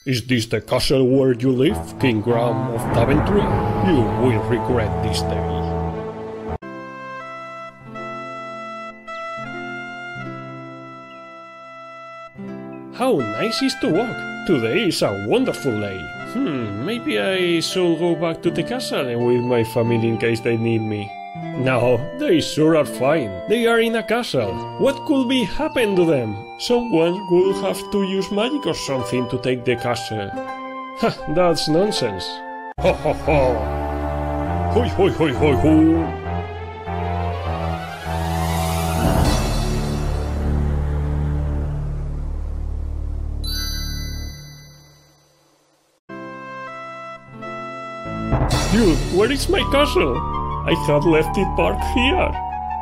Is this the castle where you live, King Graham of Daventry? You will regret this day. How nice is to walk! Today is a wonderful day. Maybe I should go back to the castle with my family in case they need me. No, they sure are fine. They are in a castle. What could be happen to them? Someone will have to use magic or something to take the castle. Ha, that's nonsense. Ho ho ho! Hoi hoi hoi hoi ho! Dude, where is my castle? I had left it parked here.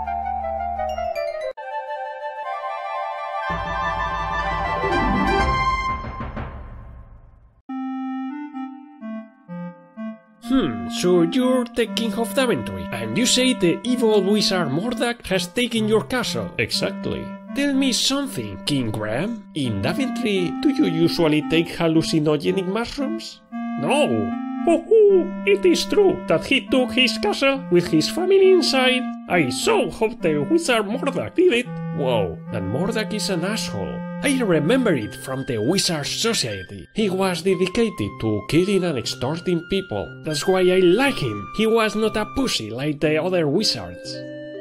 So you're the King of Daventry, and you say the evil wizard Mordag has taken your castle. Exactly. Tell me something, King Graham. In Daventry, do you usually take hallucinogenic mushrooms? No. It is true that he took his castle with his family inside. I saw how the wizard Mordag did it. Whoa, and Mordag is an asshole. I remember it from the Wizard Society. He was dedicated to killing and extorting people. That's why I like him. He was not a pussy like the other wizards.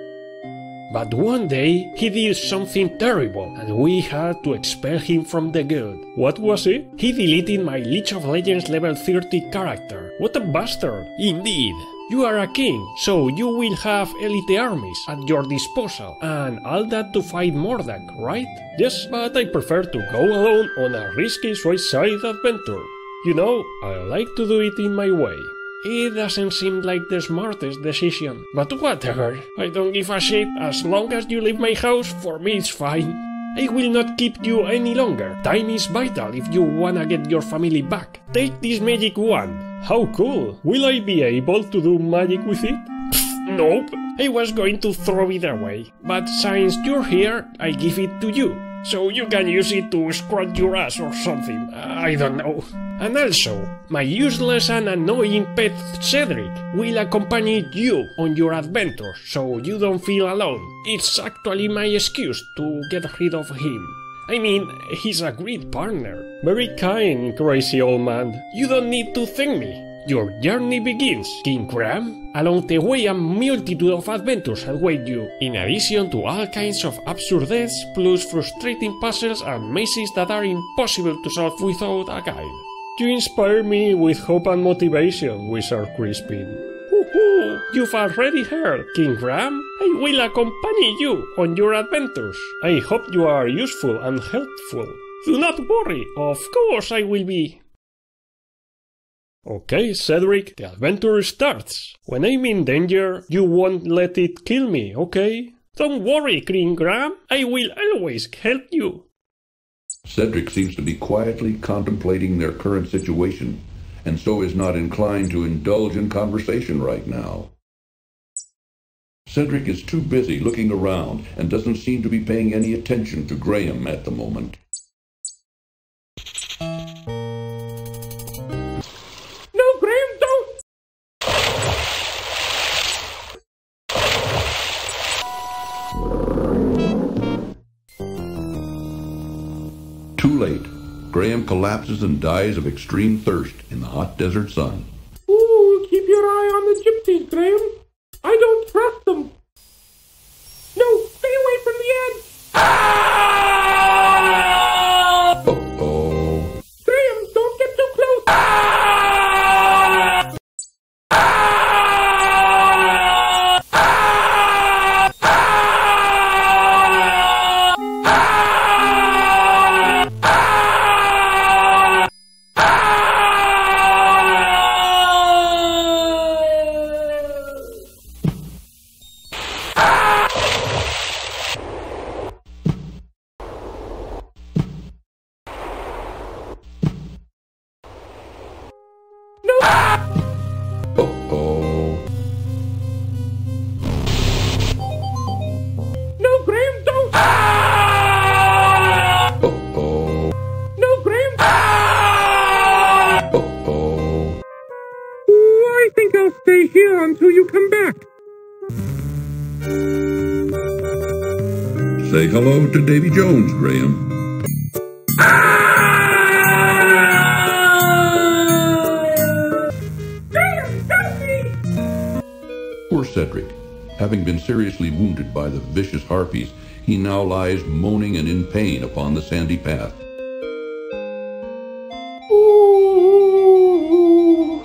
But one day, he did something terrible, and we had to expel him from the guild. What was it? He deleted my League of Legends level 30 character. What a bastard! Indeed. You are a king, so you will have elite armies at your disposal, and all that to fight Mordag, right? Yes, but I prefer to go alone on a risky suicide adventure. You know, I like to do it in my way. It doesn't seem like the smartest decision, but whatever. I don't give a shit. As long as you leave my house, for me it's fine. I will not keep you any longer. Time is vital if you wanna get your family back. Take this magic wand. How cool! Will I be able to do magic with it? Nope. I was going to throw it away, but since you're here, I give it to you. So you can use it to scratch your ass or something, I don't know. And also, my useless and annoying pet Cedric will accompany you on your adventures, so you don't feel alone. It's actually my excuse to get rid of him. I mean, he's a great partner. Very kind, crazy old man. You don't need to thank me. Your journey begins, King Graham. Along the way, a multitude of adventures await you, in addition to all kinds of absurd deaths, plus frustrating puzzles and mazes that are impossible to solve without a guide. You inspire me with hope and motivation, Wizard Crispin. Woohoo! You've already heard, King Graham. I will accompany you on your adventures. I hope you are useful and helpful. Do not worry, of course I will be. Okay, Cedric, the adventure starts. When I'm in danger, you won't let it kill me, okay? Don't worry, King Graham. I will always help you. Cedric seems to be quietly contemplating their current situation, and so is not inclined to indulge in conversation right now. Cedric is too busy looking around and doesn't seem to be paying any attention to Graham at the moment. Too late. Graham collapses and dies of extreme thirst in the hot desert sun. Ooh, keep your eye on the gypsies, Graham. I don't trust them. No, stay away from the edge. Uh-oh. Graham, don't get too close. I think I'll stay here until you come back. Say hello to Davy Jones, Graham. Poor Cedric. Having been seriously wounded by the vicious harpies, he now lies moaning and in pain upon the sandy path. Ooh.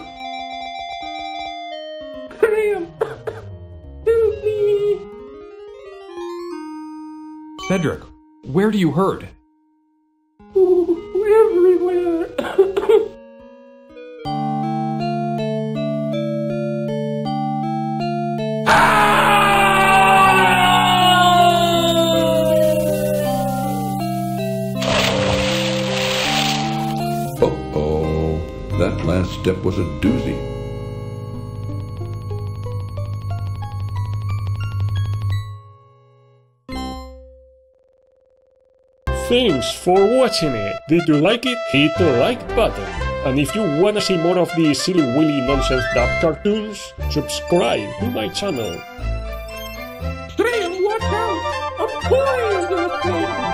Graham, help me. Cedric, where do you hurt? Ooh, everywhere. Uh-oh, that last step was a doozy. Thanks for watching it. Did you like it? Hit the like button. And if you wanna see more of these silly willy nonsense dub cartoons, subscribe to my channel. Graham, watch out! A boy is gonna